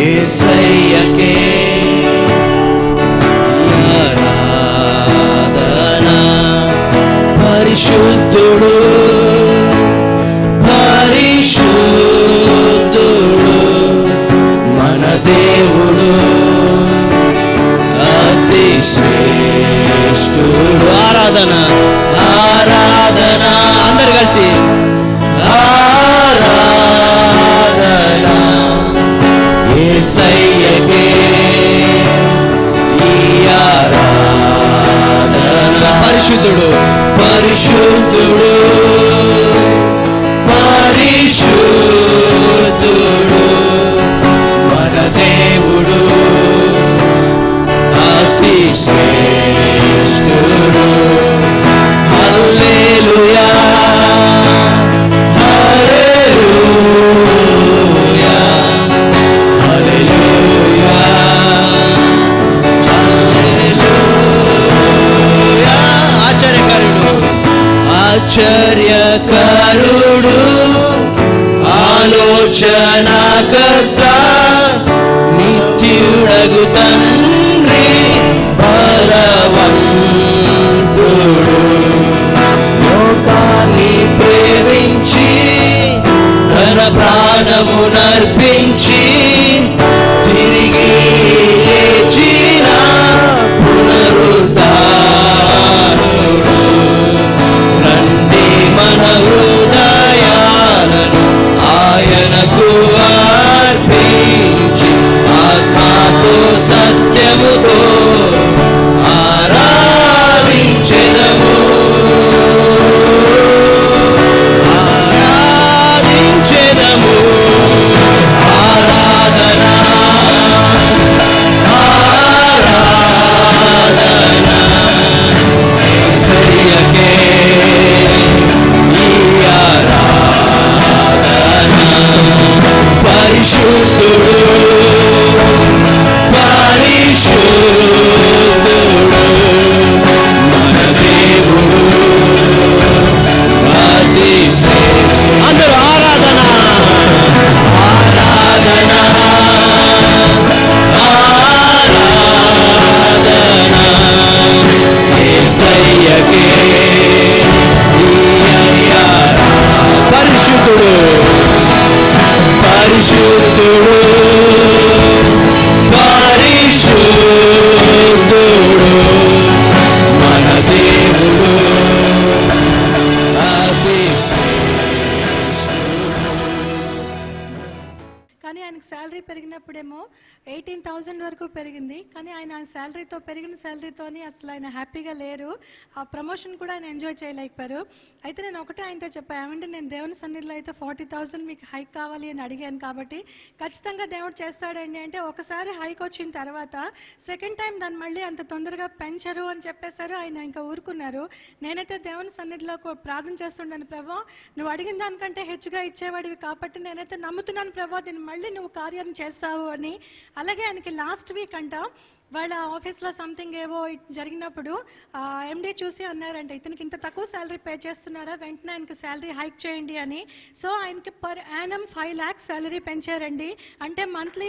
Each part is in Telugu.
యేసయ్యకే ఆరాధన. పరిశుద్ధుడు పరిశుద్ధుడు మన దేవుడు అతి శ్రేష్ఠుడు. ఆరాధన ఆరాధన అందరు కలిసి ఆరాధన యేసయ్యకే ఈ ఆరాధన. పరిశుద్ధుడు పరిశుద్ధుడు పరిశుద్ధుడు మన దేవుడు అతి శ్రేష్ఠుడు. హల్లెలూయా హల్లెలూయా హల్లెలూయా హల్లెలూయా. ఆశ్చర్యకరుడు ఆలోచనకర్త నిత్యుడగు తండ్రి బలవంతుడు. లోకాన్ని ప్రేమించి తన ప్రాణమునర్పించి తిరిగి లేచిన పునరుద్ధానుడు. రండి మన హృదయాలను ఆయనకు అర్పించి ఆత్మతో సత్యముతో ఆరాధించెదము ఆరాధించెదము. ఆరాధన ఆరాధన యేసయ్యకే ఈ ఆరాధన. పరిశుద్ధుడు పరిశుద్ధుడు మన దేవుడు అతి శ్రేష్ఠుడు. అందరూ ఆరాధన ఆరాధన ఆరాధన యేసయ్యకే ఈ ఆరాధన. పరిశుద్ధుడు పరిశుద్ధుడు పరిశుద్ధుడు మన దేవుడు అతి కానీ ఆయనకు శాలరీ పెరిగినప్పుడేమో 18,000 వరకు పెరిగింది. కానీ ఆయన శాలరీతో పెరిగిన శాలరీతోని అసలు ఆయన హ్యాపీగా లేరు. ఆ ప్రమోషన్ కూడా ఆయన ఎంజాయ్ చేయలేకపోయారు. అయితే నేను ఒకటే ఆయనతో చెప్పాను, ఏమంటే నేను దేవుని సన్నిధిలో అయితే 40,000 మీకు హైక్ కావాలి అని అడిగాను కాబట్టి ఖచ్చితంగా దేవుడు చేస్తాడండి అంటే, ఒకసారి హైక్ వచ్చిన తర్వాత సెకండ్ టైం దాన్ని మళ్ళీ అంత తొందరగా పెంచరు అని చెప్పేశారు. ఆయన ఇంకా ఊరుకున్నారు. నేనైతే దేవుని సన్నిధిలో ప్రార్థన చేస్తుంటాను, ప్రభా నువ్వు అడిగిన దానికంటే హెచ్చుగా ఇచ్చేవాడివి కాబట్టి నేనైతే నమ్ముతున్నాను ప్రభా, దీన్ని మళ్ళీ నువ్వు కార్యం చేస్తావు అని. అలాగే ఆయనకి లాస్ట్ వీక్ అంట వాళ్ళ ఆఫీస్లో సంథింగ్ ఏవో జరిగినప్పుడు ఎండీ చూసి అన్నారంటే, ఇతనికి ఇంత తక్కువ శాలరీ పే చేస్తున్నారా, వెంటనే ఆయనకి శాలరీ హైక్ చేయండి అని. సో ఆయనకి పర్ యానం 5 lakhs శాలరీ పెంచారండి. అంటే మంత్లీ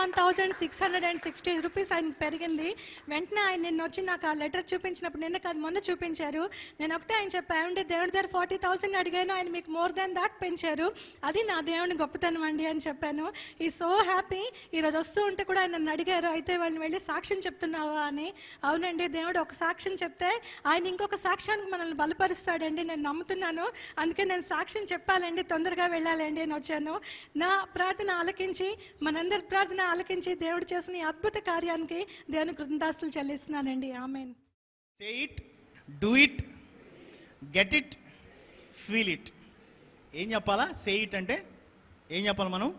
41,660 రూపీస్ ఆయనకి పెరిగింది. వెంటనే ఆయన నిన్న వచ్చి నాకు ఆ లెటర్ చూపించినప్పుడు, నిన్న కాదు మొన్న చూపించారు. నేను ఒకటే ఆయన చెప్పానండి, దేవుడి దగ్గర 40,000 అడిగాను, ఆయన మీకు మోర్ దాన్ దాట్ పెంచారు, అది నా దేవుని గొప్పతనం అండి అని చెప్పాను. ఈ సో హ్యాపీ. ఈరోజు వస్తూ ఉంటే కూడా ఆయన నన్ను అడిగారు, అయితే వాళ్ళని వెళ్ళి సాక్షి సాక్ష్యం చెప్తున్నావా అని. అవునండి, దేవుడు ఒక సాక్ష్యం చెప్తే ఆయన ఇంకొక సాక్ష్యానికి మనల్ని బలపరుస్తాడండి, నేను నమ్ముతున్నాను. అందుకే నేను సాక్ష్యం చెప్పాలండి, తొందరగా వెళ్ళాలండి అని వచ్చాను. నా ప్రార్థన ఆలకించి, మనందరి ప్రార్థన ఆలకించి దేవుడు చేసిన ఈ అద్భుత కార్యానికి దేవుని కృతజ్ఞతాస్తులు చెల్లిస్తున్నానండి. Amen. Say it, do it, get it, feel it. ఏం చెప్పాలా? సే ఇట్ అంటే ఏం చెప్పాలి? మనం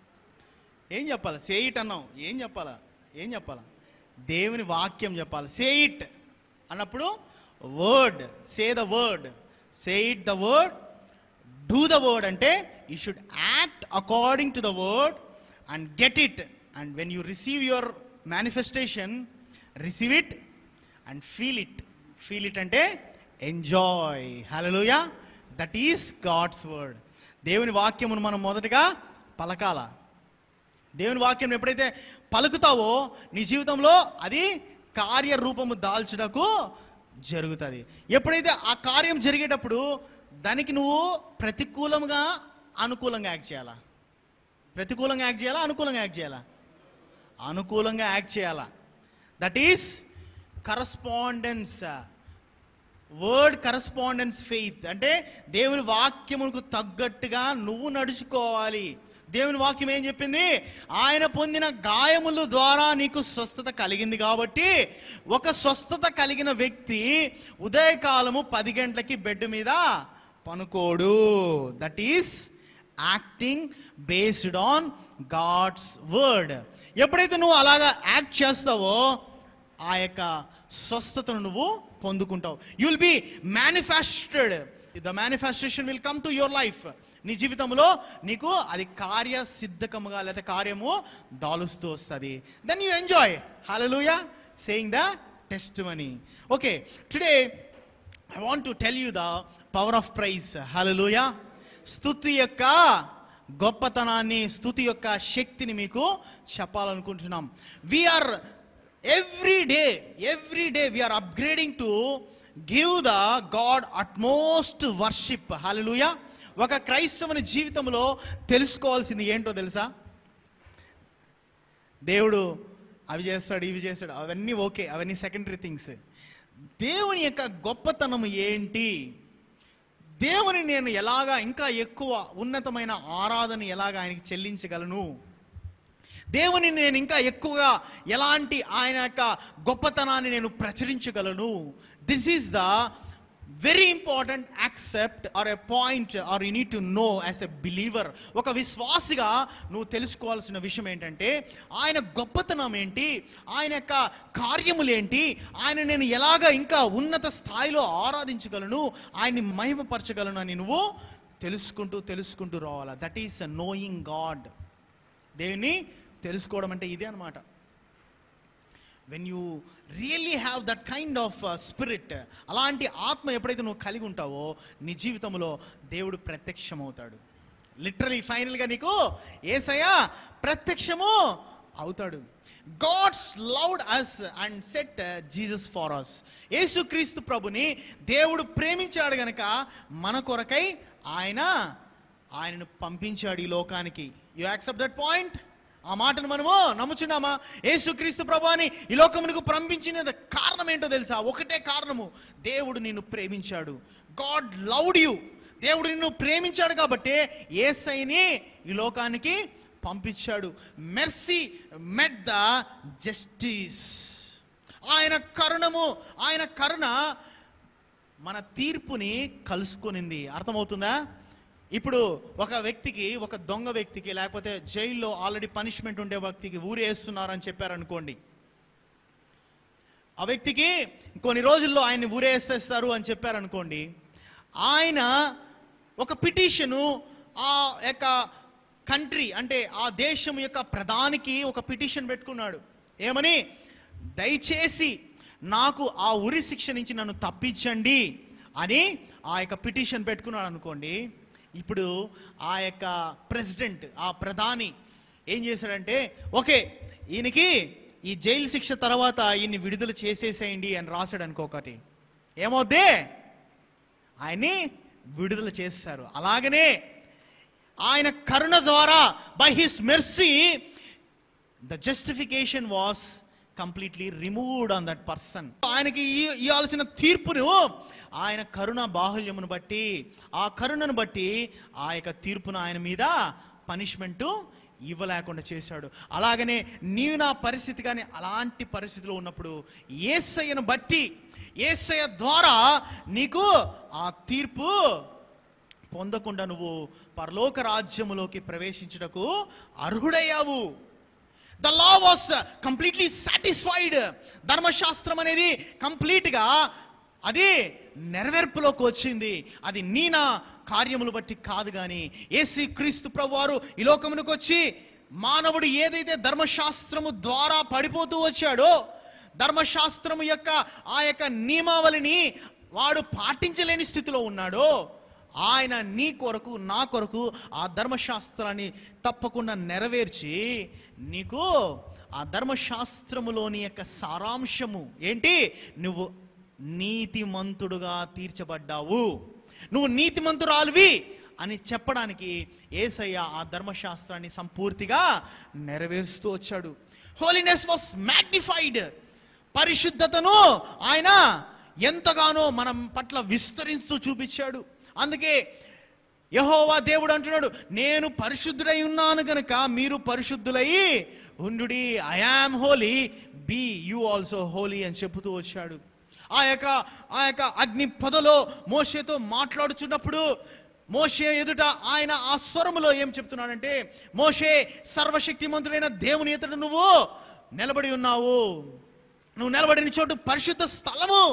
ఏం చెప్పాలి? సే ఇట్ అన్నాం, ఏం చెప్పాలా? ఏం చెప్పాలా? దేవుని వాక్యం చెప్పాలి. సే ఇట్ అన్నప్పుడు word, say the word, say it the word, do the word అంటే you should act according to the word and get it. And when you receive your manifestation, receive it and feel it. Feel it అంటే enjoy. Hallelujah. That is God's word. దేవుని వాక్యమును మనం మొదటగా పలకాల. దేవుని వాక్యం ఎప్పుడైతే పలుకుతావో నీ జీవితంలో అది కార్యరూపము దాల్చుటకు జరుగుతుంది. ఎప్పుడైతే ఆ కార్యం జరిగేటప్పుడు దానికి నువ్వు ప్రతికూలంగా అనుకూలంగా యాక్ట్ చేయాలా? ప్రతికూలంగా యాక్ట్ చేయాలా, అనుకూలంగా యాక్ట్ చేయాలా? అనుకూలంగా యాక్ట్ చేయాలా. That is correspondence. Word correspondence faith అంటే దేవుని వాక్యమునకు తగ్గట్టుగా నువ్వు నడుచుకోవాలి. దేవుని వాక్యం ఏం చెప్పింది? ఆయన పొందిన గాయముల ద్వారా నీకు స్వస్థత కలిగింది కాబట్టి ఒక స్వస్థత కలిగిన వ్యక్తి ఉదయకాలము 10 గంటలకి బెడ్ మీద పనుకోడు. That is acting based on God's word. ఎప్పుడైతే నువ్వు అలాగా యాక్ట్ చేస్తావో ఆ యొక్క స్వస్థతను నువ్వు పొందుకుంటావు. You will be manifested. The manifestation will come to your life. నీ జీవితంలో నీకు అది కార్యసిద్ధకముగా లేదా కార్యము దాలుస్తూ వస్తుంది. Then you enjoy. Hallelujah, saying the testimony. Okay, today I want to tell you the power of praise. Hallelujah. స్తుతి యొక్క గొప్పతనాన్ని, స్తుతి యొక్క శక్తిని మీకు చెప్పాలనుకుంటున్నాం. We are every day we are upgrading to give the God utmost worship. Hallelujah. ఒక క్రైస్తవుని జీవితంలో తెలుసుకోవాల్సింది ఏంటో తెలుసా? దేవుడు అవి చేస్తాడు, ఇవి చేస్తాడు, అవన్నీ ఓకే, అవన్నీ సెకండరీ థింగ్స్. దేవుని యొక్క గొప్పతనం ఏంటి? దేవుని నేను ఎలాగా ఇంకా ఎక్కువ ఉన్నతమైన ఆరాధన ఎలాగా ఆయనకి చెల్లించగలను? దేవుని నేను ఇంకా ఎక్కువగా ఎలాంటి ఆయన యొక్క గొప్పతనాన్ని నేను ప్రచురించగలను? This is the very important accept or a point or you need to know as a believer. ఒక విశ్వాసిగా నువ్వు తెలుసుకోవాల్సిన విషయం ఏంటంటే ఆయన గొప్పతనం ఏంటి, ఆయన యొక్క కార్యములేంటి, ఆయన నేను ఎలాగ ఇంకా ఉన్నత స్థాయిలో ఆరాధించగలను, ఆయన్ని మహిమపరచగలను అని నువ్వు తెలుసుకుంటూ రావాలా. That is knowing God. దేవుని తెలుసుకోవడం అంటే ఇదే అన్నమాట. When you really have that kind of spirit, అలాంటి ఆత్మ ఎప్పుడైతే నువ్వు కలిగి ఉంటావో నీ జీవితంలో దేవుడు ప్రత్యక్షమవుతాడు. లిటరలీ ఫైనల్గా నీకు యేసయ్య ప్రత్యక్షము అవుతాడు. God's loved us and sent Jesus for us. Yesukristu ప్రభుని దేవుడు ప్రేమించాడు గనక మన కొరకై ఆయనను పంపించాడు ఈ లోకానికి. You accept that point? ఆ మాటను మనము నమ్ముచున్నామా? యేసుక్రీస్తు ప్రభువుని ఈ లోకమునకు పంపించిన కారణం ఏంటో తెలుసా? ఒకటే కారణము, దేవుడు నిన్ను ప్రేమించాడు. God loved you. దేవుడు నిన్ను ప్రేమించాడు కాబట్టి యేసయ్యని ఈ లోకానికి పంపించాడు. Mercy met the justice. ఆయన కరుణ మన తీర్పుని కలుసుకొనింది. అర్థమవుతుందా? ఇప్పుడు ఒక వ్యక్తికి, ఒక దొంగ వ్యక్తికి, లేకపోతే జైల్లో ఆల్రెడీ పనిష్మెంట్ ఉండే వ్యక్తికి ఊరేస్తున్నారని చెప్పారనుకోండి, ఆ వ్యక్తికి కొన్ని రోజుల్లో ఆయన్ని ఊరేసేస్తారు అని చెప్పారనుకోండి, ఆయన ఒక పిటిషను ఆ యొక్క కంట్రీ అంటే ఆ దేశం యొక్క ప్రధానికి ఒక పిటిషన్ పెట్టుకున్నాడు. ఏమని? దయచేసి నాకు ఆ ఉరి శిక్ష నుంచి నన్ను తప్పించండి అని ఆ యొక్క పిటిషన్ పెట్టుకున్నాడు అనుకోండి. ఇప్పుడు ఆ యొక్క ప్రెసిడెంట్, ఆ ప్రధాని ఏం చేశాడంటే, ఓకే ఈయనకి ఈ జైలు శిక్ష తర్వాత ఈయన్ని విడుదల చేసేసేయండి అని రాశాడు అనుకోకటి, ఏమవుద్ది? ఆయన్ని విడుదల చేస్తారు. అలాగనే ఆయన కరుణ ద్వారా by his mercy the justification was completely removed on that person. ఆయనకి ఇవ్వాల్సిన తీర్పును ఆయన కరుణ బాహుల్యమును బట్టి, ఆ కరుణను బట్టి ఆ యొక్క తీర్పును ఆయన మీద పనిష్మెంటు ఇవ్వలేకుండా చేశాడు. అలాగనే నీవు నా పరిస్థితి కానీ అలాంటి పరిస్థితిలో ఉన్నప్పుడు యేసయ్యను బట్టి, యేసయ్య ద్వారా నీకు ఆ తీర్పు పొందకుండా నువ్వు పరలోక రాజ్యములోకి ప్రవేశించుటకు అర్హుడయ్యావు. The law was completely satisfied. ధర్మశాస్త్రం అనేది కంప్లీట్గా అది నెరవేర్పులోకి వచ్చింది. అది నీ నా కార్యములు బట్టి కాదు, కానీ యేసుక్రీస్తు ప్రభువారు ఈ లోకమునకు వచ్చి మానవుడు ఏదైతే ధర్మశాస్త్రము ద్వారా పడిపోతూ వచ్చాడో, ధర్మశాస్త్రము యొక్క ఆ యొక్క నియమావళిని వాడు పాటించలేని స్థితిలో ఉన్నాడో, ఆయన నీ కొరకు నా కొరకు ఆ ధర్మశాస్త్రాన్ని తప్పకుండా నెరవేర్చి నీకు ఆ ధర్మశాస్త్రములోని యొక్క సారాంశము ఏంటి, నువ్వు నీతిమంతుడుగా తీర్చబడ్డావు, నువ్వు నీతిమంతురాలివి అని చెప్పడానికి యేసయ్య ఆ ధర్మశాస్త్రాన్ని సంపూర్తిగా నెరవేరుస్తూ వచ్చాడు. Holiness was magnified. పరిశుద్ధతను ఆయన ఎంతగానో మనం పట్ల విస్తరిస్తూ చూపించాడు. అందుకే యెహోవా దేవుడు అంటున్నాడు, నేను పరిశుద్ధుడై ఉన్నాను కనుక మీరు పరిశుద్ధులై ఉండుడి. I am holy, be you also holy అని చెబుతూ వచ్చాడు. ఆ యొక్క అగ్ని పొదలో మోషేతో మాట్లాడుచున్నప్పుడు మోషే ఎదుట ఆయన ఆ స్వరములో ఏం చెప్తున్నాడంటే, మోషే సర్వశక్తిమంతుడైన దేవుని ఎదుట నువ్వు నిలబడి ఉన్నావు, నువ్వు నిలబడిన చోటు పరిశుద్ధ స్థలము.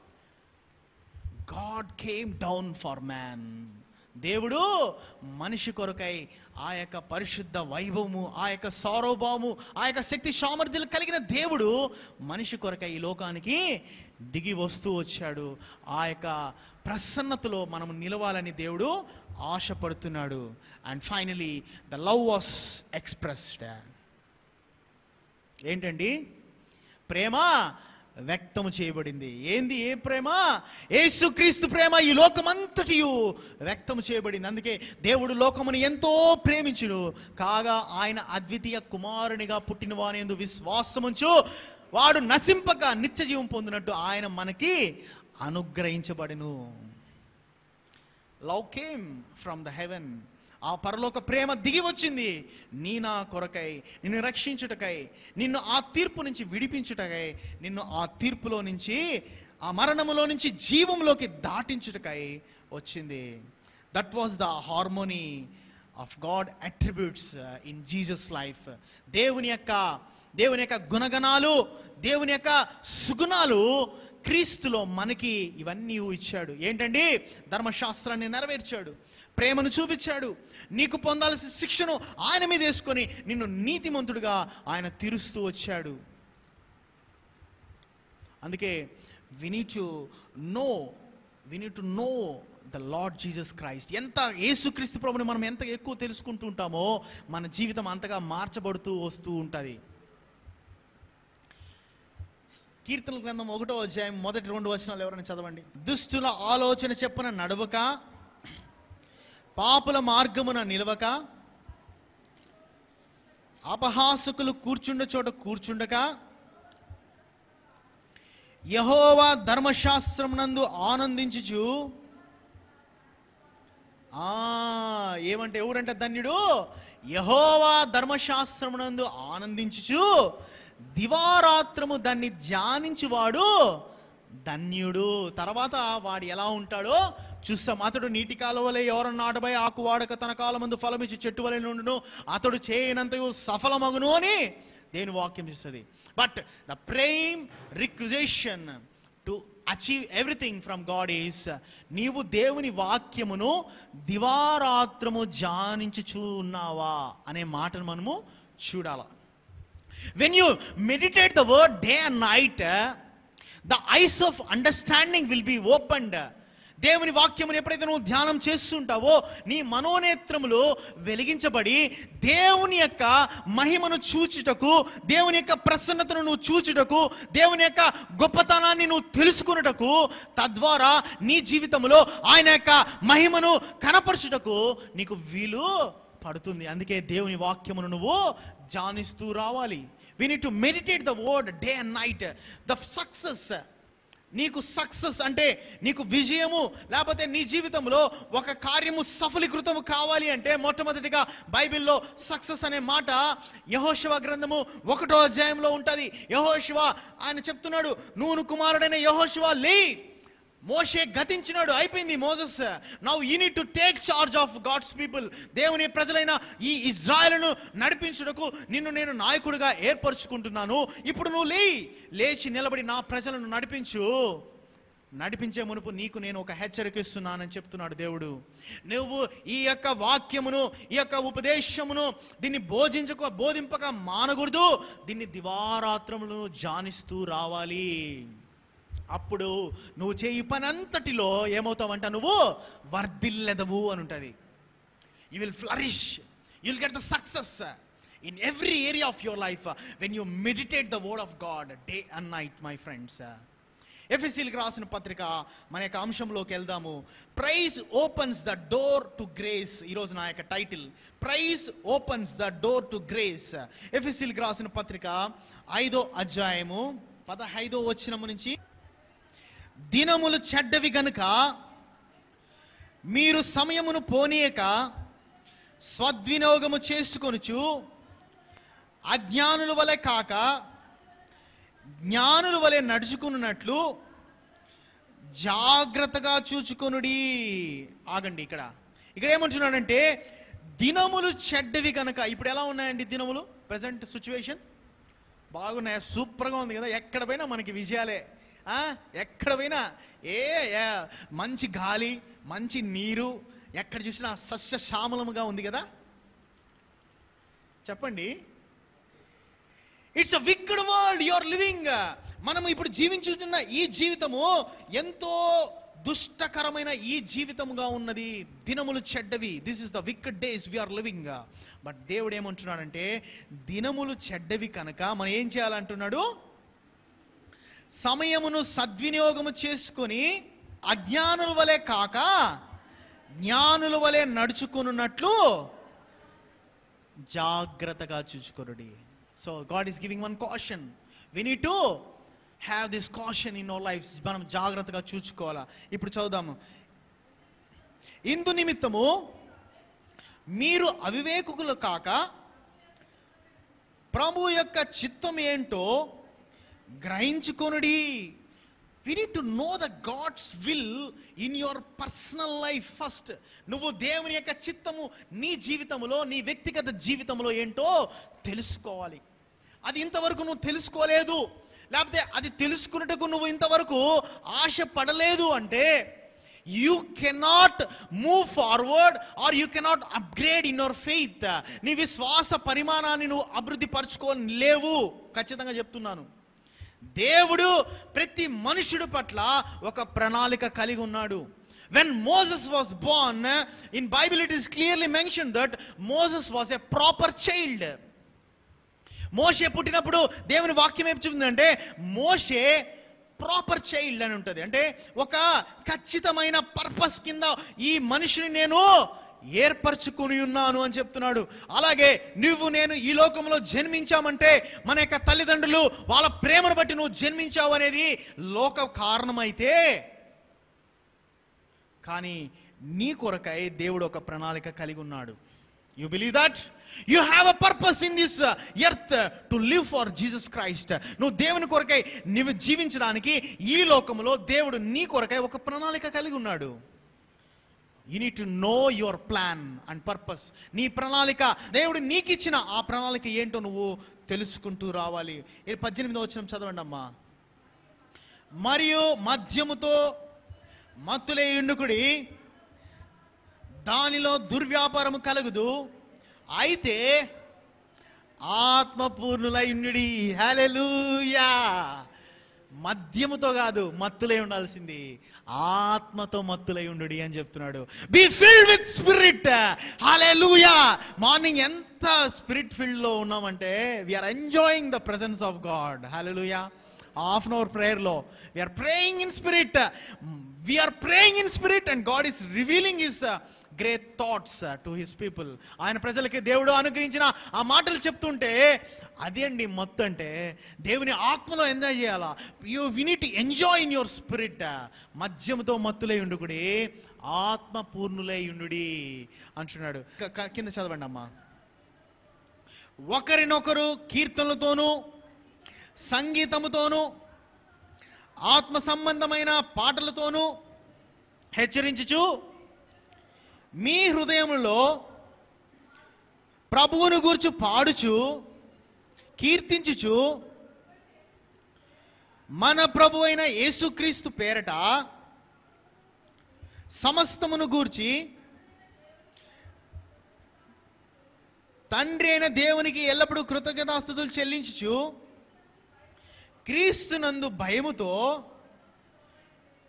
God came down for man. దేవుడు మనిషి కొరకై ఆ యొక్క పరిశుద్ధ వైభవము, ఆ యొక్క సార్వభౌము, ఆ యొక్క శక్తి సామర్థ్యాలు కలిగిన దేవుడు మనిషి కొరకై ఈ లోకానికి దిగి వస్తూ వచ్చాడు. ఆ యొక్క ప్రసన్నతలో మనం నిలవాలని దేవుడు ఆశపడుతున్నాడు. And finally the love was expressed. ఏంటండి? ప్రేమ వ్యక్తము చేయబడింది. ఏంది? ఏ ప్రేమ? యేసుక్రీస్తు ప్రేమ ఈ లోకమంతటియు వ్యక్తము చేయబడింది. అందుకే దేవుడు లోకమును ఎంతో ప్రేమించును కాగా ఆయన అద్వితీయ కుమారునిగా పుట్టిన వాని యందు విశ్వాసముంచు వాడు నశింపక నిత్య జీవం పొందినట్టు ఆయన మనకి అనుగ్రహించబడెను. Love came from the heaven. ఆ పరలోక ప్రేమ దిగి వచ్చింది నీ నా కొరకై, నిన్ను రక్షించుటకై, నిన్ను ఆ తీర్పు నుంచి విడిపించుటకై, నిన్ను ఆ తీర్పులో నుంచి, ఆ మరణములో నుంచి జీవంలోకి దాటించుటకై వచ్చింది. That was the harmony of God attributes in Jesus life. దేవుని యొక్క గుణగణాలు, దేవుని యొక్క సుగుణాలు క్రీస్తులో మనకి ఇవన్నీ ఇచ్చాడు. ఏంటండి? ధర్మశాస్త్రాన్ని నెరవేర్చాడు, ప్రేమను చూపించాడు, నీకు పొందాల్సిన శిక్షను ఆయన మీద వేసుకొని నిన్ను నీతిమంతుడిగా ఆయన తీరుస్తూ వచ్చాడు. అందుకే we need to know the Lord Jesus Christ. ఎంత యేసుక్రీస్తు ప్రభుని మనం ఎంత ఎక్కువ తెలుసుకుంటూ ఉంటామో మన జీవితం అంతగా మార్చబడుతూ వస్తూ ఉంటుంది. కీర్తనల గ్రంథం 1వ అధ్యాయం మొదటి 2 వచనాలు ఎవరైనా చదవండి. దుష్టుల ఆలోచన చెప్పున నడవక, పాపుల మార్గమున నిలవక, అపహాసకులు కూర్చుండ చోట కూర్చుండక, యెహోవా ధర్మశాస్త్రమునందు ఆనందించుచు. ఏమంటే ఎవరంటే ధన్యుడు? యెహోవా ధర్మశాస్త్రమునందు ఆనందించుచు దివారాత్రము దాన్ని ధ్యానించువాడు ధన్యుడు. తర్వాత వాడు ఎలా ఉంటాడో చూస్తాం. అతడు నీటి కాలువలే ఎవరన్నా నాటబై ఆకు వాడక తన కాలమందు ఫలమిచ్చి చెట్టు వలె నుండును, అతడు చేయనంతయు సఫలమగును అని దేని వాక్యం చేస్తుంది. But the prime requisition to achieve everything from God is, నీవు దేవుని వాక్యమును దివారాత్రము ధ్యానించుచూ ఉన్నావా అనే మాటను మనము చూడాల. When you meditate the word day and night, the eyes of understanding will be opened. దేవుని వాక్యమును ఎప్పుడైతే నువ్వు ధ్యానం చేస్తుంటావో నీ మనోనేత్రములు వెలిగించబడి దేవుని యొక్క మహిమను చూచుటకు, దేవుని యొక్క ప్రసన్నతను నువ్వు చూచుటకు, దేవుని యొక్క గొప్పతనాన్ని నువ్వు తెలుసుకున్నటకు, తద్వారా నీ జీవితంలో ఆయన యొక్క మహిమను కనపరచుటకు నీకు వీలు పడుతుంది. అందుకే దేవుని వాక్యమును నువ్వు ధ్యానిస్తూ రావాలి. We need to meditate the word day and night. The success, నీకు సక్సెస్ అంటే నీకు విజయము, లేకపోతే నీ జీవితంలో ఒక కార్యము సఫలీకృతము కావాలి అంటే మొట్టమొదటిగా బైబిల్లో సక్సెస్ అనే మాట యెహోషువ గ్రంథము 1వ అధ్యాయంలో ఉంటుంది. యెహోషువ ఆయన చెప్తున్నాడు, నూను కుమారుడైన యెహోషువ లే. మోషే గతించినాడు, అయిపోయింది Moses. Now you need to take charge of God's people. దేవుని ప్రజలైన ఈ ఇజ్రాయెలును నడిపించుటకు నిన్ను నేను నాయకుడిగా ఏర్పరచుకుంటున్నాను. ఇప్పుడు నువ్వు లేచి నిలబడి నా ప్రజలను నడిపించే మునుపు నీకు నేను ఒక హెచ్చరిక ఇస్తున్నానని చెప్తున్నాడు దేవుడు. నువ్వు ఈ యొక్క వాక్యమును, ఈ యొక్క ఉపదేశమును దీన్ని బోధింపక మానకూడదు. దీన్ని దివారాత్రములను ధ్యానిస్తూ రావాలి. అప్పుడు నువ్వు చేయి పని అంతటిలో ఏమవుతావంట, నువ్వు వర్ధిల్లెదవు అని ఉంటుంది. You will flourish, you will get the success in every area of your life when you meditate the word of God day and night. My friends, ఎఫెసీయులకు రాసిన పత్రిక మన యొక్క అంశంలోకి వెళ్దాము. Praise opens the door to grace. ఈరోజు నా యొక్క title praise opens the door to grace. ఎఫెసీయులకు రాసిన పత్రిక 5వ అధ్యాయము 15వ వచనము నుంచి, దినములు చెడ్డవి గనుక మీరు సమయమును పోనీయక సద్వినియోగము చేసుకొనుచు అజ్ఞానుల వలె కాక జ్ఞానుల వలె నడుచుకున్నట్లు జాగ్రత్తగా చూచుకొనుడి. ఆగండి, ఇక్కడ ఏమంటున్నాడంటే దినములు చెడ్డవి కనుక. ఇప్పుడు ఎలా ఉన్నాయండి దినములు? ప్రజెంట్ సిచ్యువేషన్ బాగున్నాయా? సూపర్గా ఉంది కదా. ఎక్కడ పోయినా మనకి విజయాలే. ఎక్కడ పోయినా మంచి గాలి, మంచి నీరు, ఎక్కడ చూసినా సస్యశ్యామలముగా ఉంది కదా. చెప్పండి, it's a wicked world you are living. మనము ఇప్పుడు జీవించుతున్న ఈ జీవితము ఎంతో దుష్టకరమైన ఈ జీవితముగా ఉన్నది. దినములు చెడ్డవి. This is the wicked days we are living. But దేవుడు ఏమంటున్నాడంటే దినములు చెడ్డవి కనుక మనం ఏం చేయాలంటున్నాడు? సమయమును సద్వినియోగము చేసుకొని అజ్ఞానుల వలె కాక జ్ఞానుల వలె నడుచుకున్నట్లు జాగ్రత్తగా చూచుకొనుడి. So God is giving one caution. We need to have this caution in our lives. మనం జాగ్రత్తగా చూసుకోవాలా. ఇప్పుడు చదువుదాము. ఇందు నిమిత్తము మీరు అవివేకులు కాక ప్రభు యొక్క చిత్తం ఏంటో గ్రహించుకొనుడి. We need to know the God's will in your personal life first. నువ్వు దేవుని యొక్క చిత్తము నీ జీవితంలో, నీ వ్యక్తిగత జీవితంలో ఏంటో తెలుసుకోవాలి. అది ఇంతవరకు నువ్వు తెలుసుకోలేదు, లేకపోతే అది తెలుసుకున్నట్టుకు నువ్వు ఇంతవరకు ఆశ పడలేదు అంటే you cannot move forward or you cannot upgrade in your faith. నీ విశ్వాస పరిమాణాన్ని నువ్వు అభివృద్ధి పరచుకోలేవు. ఖచ్చితంగా చెప్తున్నాను. దేవుడు ప్రతి మనుషుడు పట్ల ఒక ప్రణాళిక కలిగి ఉన్నాడు. When Moses was born, in Bible it is clearly mentioned that Moses was a proper child. మోషే పుట్టినప్పుడు దేవుని వాక్యం ఏం చెప్తుందంటే మోషే ప్రాపర్ చైల్డ్ అని ఉంటుంది. అంటే ఒక ఖచ్చితమైన పర్పస్ కింద ఈ మనిషిని నేను ఏర్పరచుకుని ఉన్నాను అని చెప్తున్నాడు. అలాగే నువ్వు నేను ఈ లోకంలో జన్మించామంటే మన యొక్క తల్లిదండ్రులు వాళ్ళ ప్రేమను బట్టి నువ్వు జన్మించావు అనేది లోక కారణమైతే, కానీ నీ కొరకై దేవుడు ఒక ప్రణాళిక కలిగి ఉన్నాడు. You believe that? You have a purpose in this earth to live for Jesus Christ. నువ్వు దేవుని కొరకై నువ్వు జీవించడానికి ఈ లోకంలో దేవుడు నీ కొరకై ఒక ప్రణాళిక కలిగి ఉన్నాడు. You need to know your plan and purpose. నీ ప్రణాళిక, దేవుడు నీకు ఇచ్చిన ఆ ప్రణాళిక ఏంటో నువ్వు తెలుసుకుంటూ రావాలి. 18వ వచనం చదవండి అమ్మా. మరియు మద్యముతో మత్తులై ఉండుకుడి, దానిలో దుర్వ్యాపారము కలుగుదు, అయితే ఆత్మపూర్ణులై ఉండుడి. హల్లెలూయా. మద్యముతో కాదు మత్తులై ఉండాల్సింది, ఆత్మతో మత్తులై ఉండుడి అని చెప్తున్నాడు. Be filled with spirit. Hallelujah. Morning ఎంత స్పిరిట్ ఫీల్డ్ లో ఉన్నామంటే we are enjoying the presence of God. Hallelujah. Half an hour prayer లో we are praying in spirit. We are praying in spirit and God is revealing his great thoughts to his people. ఆయన ప్రజలకి దేవుడు అనుగ్రహించిన ఆ మాటలు చెప్తుంటే అదే అండి మత్తు అంటే. దేవుని ఆత్మలో ఎంజాయ్ చేయాలా. We need to enjoy in your spirit. మద్యముతో మత్తులై ఉండుకుడి, ఆత్మ పూర్ణులై ఉండుడి అంటున్నాడు. కింద చదవండి అమ్మా. ఒకరినొకరు కీర్తనలతోనూ సంగీతముతోనూ ఆత్మ సంబంధమైన పాటలతోనూ హెచ్చరించుచు మీ హృదయములో ప్రభువును గూర్చి పాడుచు కీర్తించుచు మన ప్రభు అయిన యేసుక్రీస్తు పేరట సమస్తమును గూర్చి తండ్రి అయిన దేవునికి ఎల్లప్పుడూ కృతజ్ఞతాస్తుతులు చెల్లించుచు క్రీస్తునందు భయముతో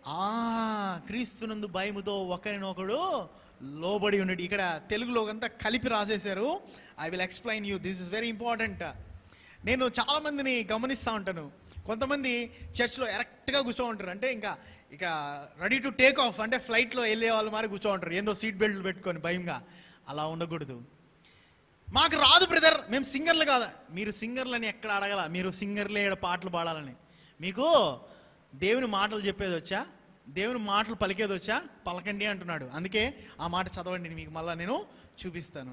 క్రీస్తునందు భయముతో ఒకరినొకడు లోబడి ఉండి. ఇక్కడ తెలుగులో అంతా కలిపి రాసేశారు. I will explain you, this is very important. నేను చాలా మందిని గమనిస్తూ ఉంటాను. కొంతమంది చర్చ్లో ఎరెక్ట్గా కూర్చో ఉంటారు, అంటే ఇక రెడీ టు టేక్ ఆఫ్, అంటే ఫ్లైట్లో వెళ్ళే వాళ్ళు మరి కూర్చో ఉంటారు, ఏందో సీట్ బెల్ట్లు పెట్టుకొని భయంగా. అలా ఉండకూడదు. మాకు రాదు బ్రదర్, మేము సింగర్లు కాదా. మీరు సింగర్లని ఎక్కడ అడగల, మీరు సింగర్లే పాటలు పాడాలని. మీకు దేవుని మాటలు చెప్పేది వచ్చా, దేవుని మాటలు పలికేది వచ్చా, పలకండి అంటున్నాడు. అందుకే ఆ మాట చదవండి, మీకు మళ్ళా నేను చూపిస్తాను.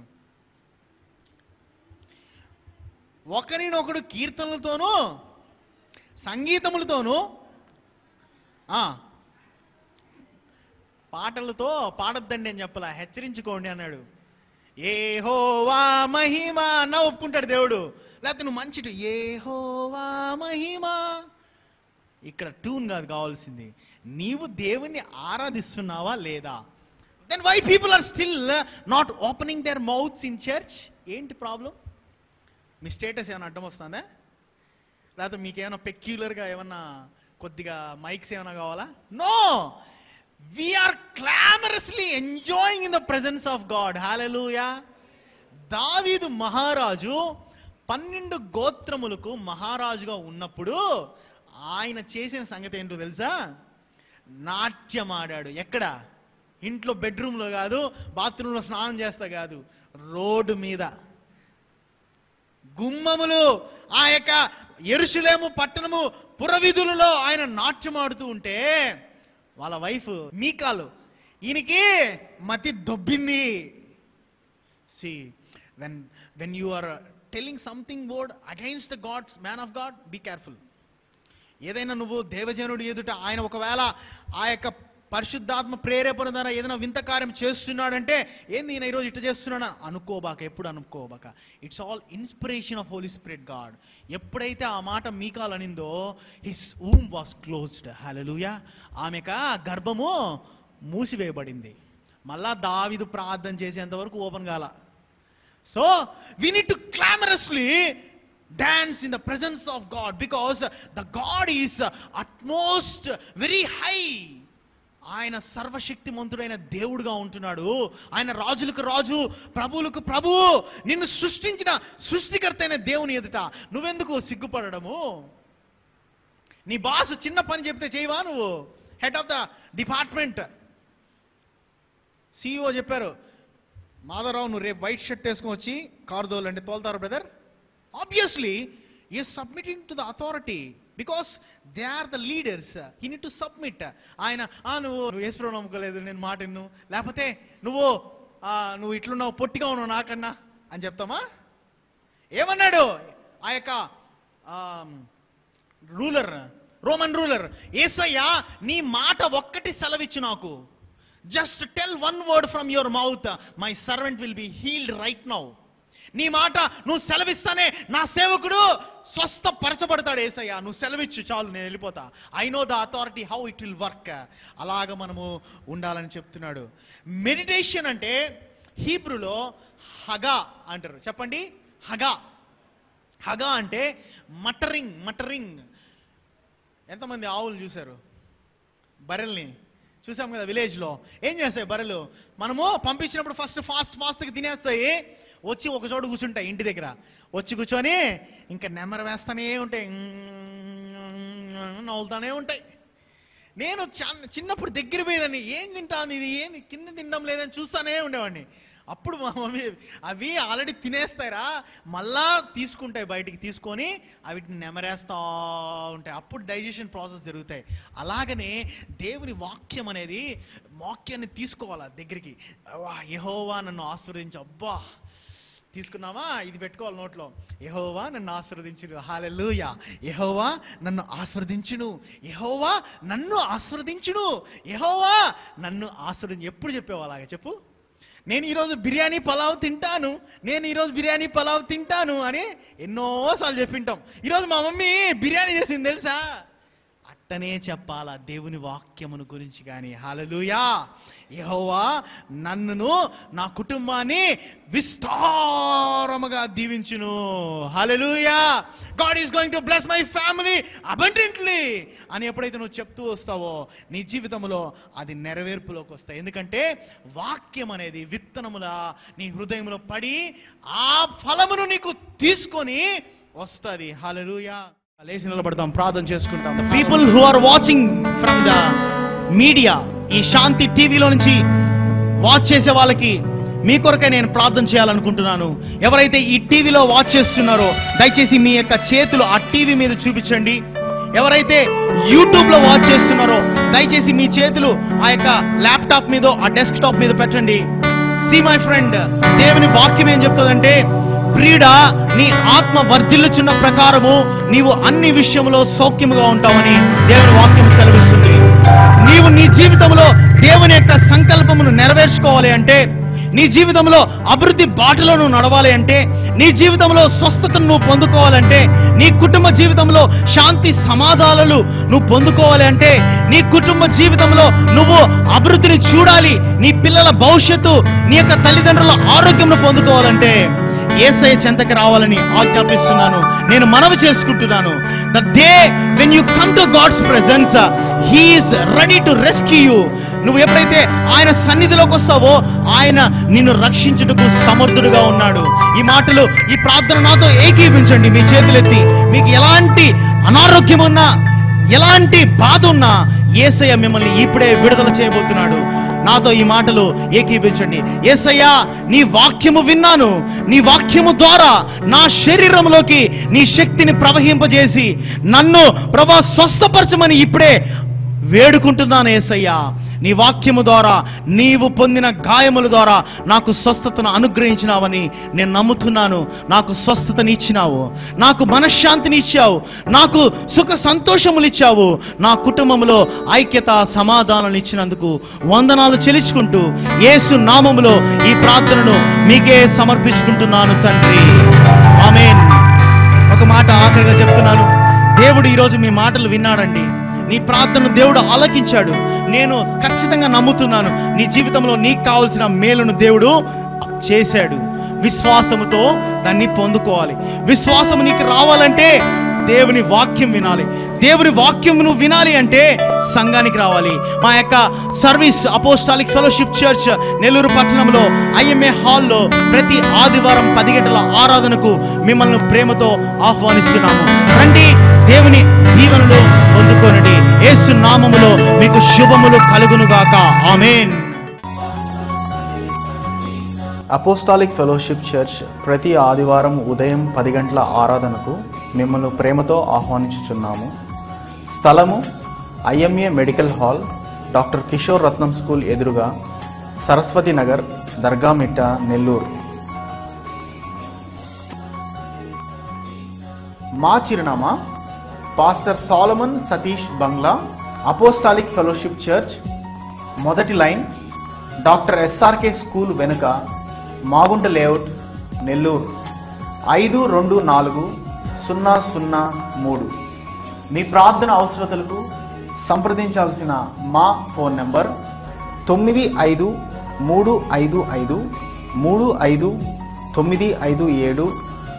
ఒకరినొకడు కీర్తనలతోనూ సంగీతములతోనూ పాటలతో పాడొద్దండి అని చెప్పలా, హెచ్చరించుకోండి అన్నాడు. యెహోవా మహిమ అన్న ఒప్పుకుంటాడు దేవుడు. లేకపోతే నువ్వు మంచి యెహోవా మహిమ, ఇక్కడ ట్యూన్ కాదు కావాల్సింది, నీవు దేవుణ్ణి ఆరాధిస్తున్నావా లేదా. Then why people are still not opening their mouths in church? ఏంటి ప్రాబ్లం? మీ స్టేటస్ ఏమైనా అడ్డం వస్తుందా? లేకపోతే మీకేమైనా పెక్యులర్గా ఏమన్నా కొద్దిగా మైక్స్ ఏమైనా కావాలా? No, we are clamorously enjoying in the presence of God. Hallelujah. దావీదు మహారాజు 12 గోత్రములకు మహారాజుగా ఉన్నప్పుడు ఆయన చేసిన సంగతి ఏంటో తెలుసా? నాట్యం ఆడాడు. ఎక్కడ? ఇంట్లో బెడ్రూమ్లో కాదు, బాత్రూంలో స్నానం చేస్తా కాదు, రోడ్డు మీద, గుమ్మములు, ఆ యొక్క యెరూషలేము పట్టణము పురవీధులలో ఆయన నాట్యం ఆడుతూ ఉంటే వాళ్ళ వైఫ్ మీకాలు, ఈయనకి మతి దొబ్బింది. See when you are telling something word against the God's man of God, be careful. ఏదైనా నువ్వు దేవజనుడు ఎదుట ఆయన ఒకవేళ ఆ యొక్క పరిశుద్ధాత్మ ప్రేరేపణ ద్వారా ఏదైనా వింత కార్యం చేస్తున్నాడంటే, ఏంది ఈయన ఈరోజు ఇట్లా చేస్తున్నాడా అనుకోబాక, ఎప్పుడు అనుకోబాక. It's all inspiration of holy spirit God. ఎప్పుడైతే ఆ మాట మీకాల్ అనిందో, his womb was closed. Hallelujah. ఆమెక గర్భము మూసివేయబడింది. మళ్ళా దావీదు ప్రార్థన చేసేంత వరకు ఓపెన్ కాల. So we need to clamorously dance in the presence of God, because the God is utmost very high. ఆయన సర్వశక్తిమంతుడైన దేవుడుగా ఉంటున్నాడు. ఆయన రాజులకు రాజు, ప్రభువులకు ప్రభువు. నిన్ను సృష్టించిన సృష్టికర్త అయిన దేవుని ఎదుట నువ్వెందుకు సిగ్గుపడము? నీ బాస్ చిన్న పని చెప్తే చేయవా? నువ్వు head of the department, CEO చెప్పారు, మాధవరావు నువ్వు రేపు వైట్ షర్ట్ వేసుకొని వచ్చి కారు తోలంటే తోలుతారు brother. Obviously is submitting to the authority, because they are the leaders. He need to submit. ఆయన నువ్వు యేసుప్రభు నమ్ముకోలేదు, నేను మాట విన్ను, లేకపోతే నువ్వు ఇట్లున్నావు, పొట్టిగా ఉన్నావు నాకన్నా అని చెప్తామా? ఏమన్నాడు ఆ యొక్క రూలర్, రోమన్ రూలర్, యేసయ్యా నీ మాట ఒక్కటి సెలవిచ్చు నాకు, just tell one word from your mouth, my servant will be healed right now. నీ మాట నువ్వు సెలవిస్తానే నా సేవకుడు స్వస్థపరచబడతాడు. యేసయ్యా నువ్వు సెలవిచ్చు చాలు, నేను వెళ్ళిపోతా. I know the authority how it will work. అలాగ మనము ఉండాలని చెప్తున్నాడు. మెడిటేషన్ అంటే హీబ్రూలో హగా అంటారు. చెప్పండి, హగా. హగా అంటే మటరింగ్. ఎంతమంది ఆవులు చూశారు? బర్రెల్ని చూసాం కదా విలేజ్లో. ఏం చేస్తాయి బర్రెలు? మనము పంపించినప్పుడు ఫాస్ట్గా తినేస్తాయి, వచ్చి ఒక చోటు కూర్చుంటాయి, ఇంటి దగ్గర వచ్చి కూర్చొని ఇంకా నెమ్మర వేస్తానే ఉంటాయి, నవ్వుతానే ఉంటాయి. నేను చిన్నప్పుడు దగ్గర పోయేదాన్ని, ఏం తింటాను ఇది, ఏంది కింద తినడం లేదని చూస్తానే ఉండేవాడిని. అప్పుడు మా మమ్మీ అవి ఆల్రెడీ తినేస్తాయిరా, మళ్ళా తీసుకుంటాయి, బయటికి తీసుకొని అవిటిని నెమరేస్తూ ఉంటాయి. అప్పుడు డైజెషన్ ప్రాసెస్ జరుగుతాయి. అలాగనే దేవుని వాక్యం అనేది, వాక్యాన్ని తీసుకోవాలా దగ్గరికి. యెహోవా నన్ను ఆశీర్వదించు. అబ్బా తీసుకున్నావా, ఇది పెట్టుకోవాలి నోట్లో. యెహోవా నన్ను ఆశీర్వదించును. హల్లెలూయా. యెహోవా నన్ను ఆశీర్వదించును, యెహోవా నన్ను ఆశీర్వదించును, యెహోవా నన్ను ఆశీర్వదించు. ఎప్పుడు చెప్పేవా అలాగే? చెప్పు. నేను ఈరోజు బిర్యానీ పలావ్ తింటాను అని ఎన్నోసార్లు చెప్పింటాం. ఈరోజు మా మమ్మీ బిర్యానీ చేసింది తెలుసా? వెంటనే చెప్పాలా దేవుని వాక్యమును గురించి కానీ. హల్లెలూయా. యెహోవా నన్నును నా కుటుంబాన్ని విస్తారముగా దీవించును. Hallelujah. God is going to bless my family abundantly అని ఎప్పుడైతే నువ్వు చెప్తూ వస్తావో నీ జీవితంలో అది నెరవేర్పులోకి వస్తాయి. ఎందుకంటే వాక్యం అనేది విత్తనములా నీ హృదయంలో పడి ఆ ఫలమును నీకు తీసుకొని వస్తుంది. హల్లెలూయా. లేచి నిలబడతాం, ప్రార్థన చేసుకుంటాం. The people who are watching from the media, ఈ శాంతి టీవీలో నుంచి వాచ్ చేసే వాళ్ళకి మీ కొరకే నేను ప్రార్థన చేయాలనుకుంటున్నాను. ఎవరైతే ఈ టీవీలో వాచ్ చేస్తున్నారో దయచేసి మీ యొక్క చేతులు ఆ టీవీ మీద చూపించండి. ఎవరైతే యూట్యూబ్లో వాచ్ చేస్తున్నారో దయచేసి మీ చేతులు ఆ యొక్క ల్యాప్టాప్ మీద ఆ డెస్క్టాప్ మీద పెట్టండి. సీ మై ఫ్రెండ్, దేవుని వాక్యం ఏం చెప్తుందంటే, ప్రియుడా నీ ఆత్మ వర్ధిల్లుచున్న ప్రకారము నీవు అన్ని విషయంలో సౌఖ్యముగా ఉంటావని దేవుని వాక్యం సెలవిస్తుంది. నీవు నీ జీవితంలో దేవుని యొక్క సంకల్పమును నెరవేర్చుకోవాలి అంటే, నీ జీవితంలో అభివృద్ధి బాటలో నువ్వు నడవాలి అంటే, నీ జీవితంలో స్వస్థతను నువ్వు పొందుకోవాలంటే, నీ కుటుంబ జీవితంలో శాంతి సమాధానాలు నువ్వు పొందుకోవాలి అంటే, నీ కుటుంబ జీవితంలో నువ్వు అభివృద్ధిని చూడాలి, నీ పిల్లల భవిష్యత్తు, నీ యొక్క తల్లిదండ్రుల ఆరోగ్యంను పొందుకోవాలంటే యేసయ్య చెంతకి రావాలని ఆజ్ఞాపిస్తున్నాను. నేను మనవి చేసుకుంటున్నాను. The day when you come to God's presence, he is ready to rescue you. నువ్వు ఎప్పుడైతే ఆయన సన్నిధిలోకి వస్తావో ఆయన నిన్ను రక్షించుటకు సమర్థుడుగా ఉన్నాడు. ఈ మాటలు, ఈ ప్రార్థన నాతో ఏకీపించండి మీ చేతులెత్తి. మీకు ఎలాంటి అనారోగ్యం ఉన్నా, ఎలాంటి బాధ ఉన్నా యేసయ్య మిమ్మల్ని ఇప్పుడే విడుదల చేయబోతున్నాడు. నాతో ఈ మాటలు ఏకీపించండి. యేసయ్యా, నీ వాక్యము విన్నాను, నీ వాక్యము ద్వారా నా శరీరంలోకి నీ శక్తిని ప్రవహింపజేసి నన్ను ప్రభా స్వస్థపరచమని ఇప్పుడే వేడుకుంటున్నాను. యేసయ్యా, నీ వాక్యము ద్వారా, నీవు పొందిన గాయముల ద్వారా నాకు స్వస్థతను అనుగ్రహించినావని నేను నమ్ముతున్నాను. నాకు స్వస్థతని ఇచ్చినావు, నాకు మనశ్శాంతిని ఇచ్చావు, నాకు సుఖ సంతోషములు ఇచ్చావు. నా కుటుంబంలో ఐక్యత సమాధానాలు ఇచ్చినందుకు వందనాలు చెల్లించుకుంటూ యేసు నామములో ఈ ప్రార్థనను మీకే సమర్పించుకుంటున్నాను తండ్రి. ఆమేన్. ఒక మాట ఆఖరిగా చెప్తున్నాను. దేవుడు ఈరోజు మీ మాటలు విన్నాడండి. నీ ప్రార్థనను దేవుడు ఆలకించాడు. నేను ఖచ్చితంగా నమ్ముతున్నాను నీ జీవితంలో నీకు కావలసిన మేలును దేవుడు చేశాడు. విశ్వాసముతో దాన్ని పొందుకోవాలి. విశ్వాసము నీకు రావాలంటే దేవుని వాక్యం వినాలి. దేవుని వాక్యం నువ్వు వినాలి అంటే సంఘానికి రావాలి. మా యొక్క service apostolic fellowship church Nellore పట్టణంలో IMA హాల్లో ప్రతి ఆదివారం 10 గంటల ఆరాధనకు మిమ్మల్ని ప్రేమతో ఆహ్వానిస్తున్నాము. రండి, దేవుని దీవెనలు పొందుకోనండి. యేసు నామములో మీకు శుభములు కలుగునుగాక. ఆమేన్. అపోస్టాలిక్ ఫెలోషిప్ చర్చ్ ప్రతి ఆదివారం ఉదయం 10 గంటల ఆరాధనకు మిమ్మల్ని ప్రేమతో ఆహ్వానించుచున్నాము. స్థలము IMA medical hall, doctor Kishore Ratnam school ఎదురుగా, సరస్వతి నగర్, దర్గామిట్ట, నెల్లూరు. మా చిరునామా పాస్టర్ సాలమన్ సతీష్ బంగ్లా, అపోస్టాలిక్ ఫెలోషిప్ చర్చ్, మొదటి లైన్, డాక్టర్ SRK స్కూల్ వెనుక, మాగుంట లేఅవుట్, నెల్లూరు 524003. మీ ప్రార్థన అవసరతలకు సంప్రదించాల్సిన మా ఫోన్ నెంబర్ 9555355957.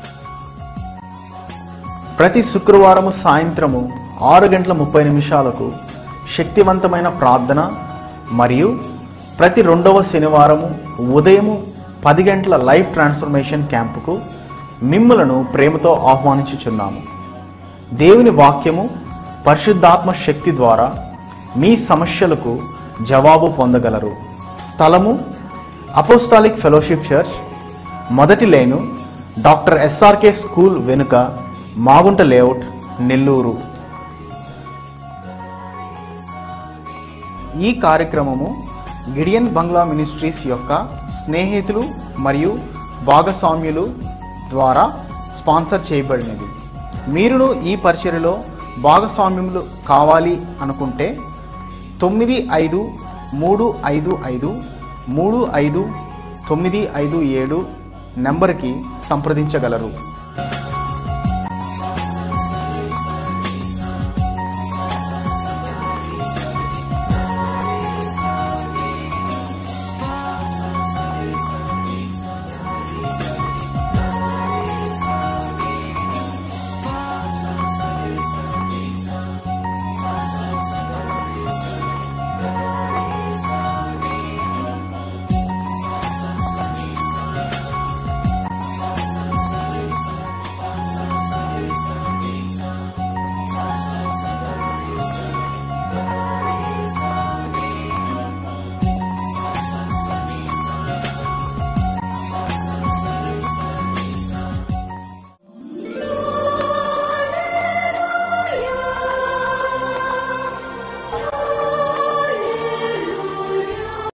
ప్రతి శుక్రవారము సాయంత్రము 6:30 శక్తివంతమైన ప్రార్థన మరియు ప్రతి 2వ శనివారము ఉదయము 10 గంటల లైఫ్ ట్రాన్స్ఫర్మేషన్ క్యాంపుకు మిమ్ములను ప్రేమతో ఆహ్వానించుచున్నాము. దేవుని వాక్యము పరిశుద్ధాత్మ శక్తి ద్వారా మీ సమస్యలకు జవాబు పొందగలరు. స్థలము అపోస్టాలిక్ ఫెలోషిప్ చర్చ్, మొదటి లైను, డాక్టర్ SRK స్కూల్ వెనుక, మాగుంట లేఅవుట్, నెల్లూరు. ఈ కార్యక్రమము గిడియన్ బంగ్లా మినిస్ట్రీస్ యొక్క స్నేహితులు మరియు భాగస్వామ్యులు ద్వారా స్పాన్సర్ చేయబడినది. మీరును ఈ పరిచర్యలో భాగస్వామ్యములు కావాలి అనుకుంటే 9535535957 నెంబర్కి సంప్రదించగలరు.